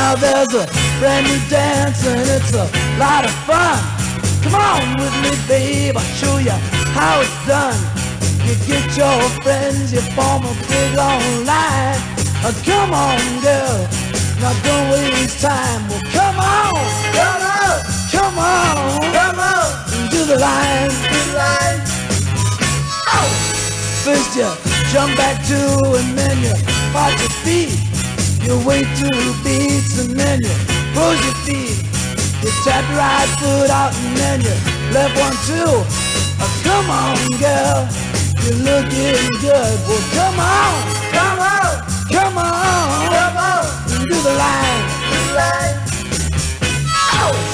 Now there's a brand new dance and it's a lot of fun. Come on with me, babe, I'll show you how it's done. You get your friends, you form a big long line. Come on, girl, now don't waste time. Well, come on, come on, come on, come on, do the line, do the line. Oh! First you jump back two and then you part your feet. You wait 2 beats and then you pose your feet. You tap your right foot out and then you left 1, 2. Come on, girl, you're looking good. Well, come on, come on, come on, come on, do the line, do the line. Oh!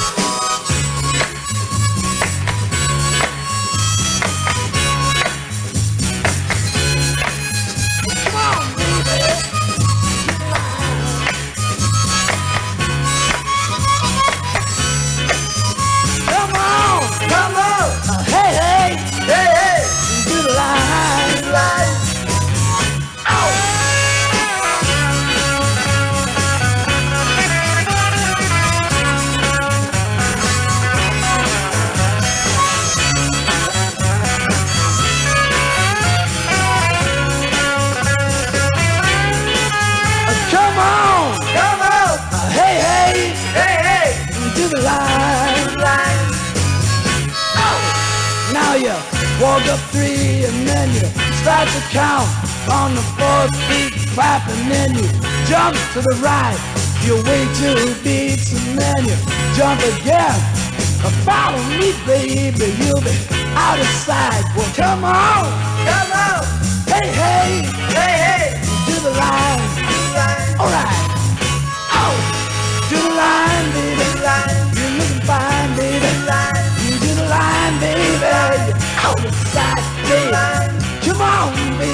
Walk up 3 and then you start to count. On the 4th beat, clap and then you jump to the right. You wait 2 beats and then you jump again. Follow me, baby, you'll be out of sight. Well, come on, come on. Hey, hey, hey, hey, do the line, do the line. All right. Oh, do the line, baby, do the line. You're looking fine, baby, do the line. You do the line, baby. Out of sight, baby. Come on, baby.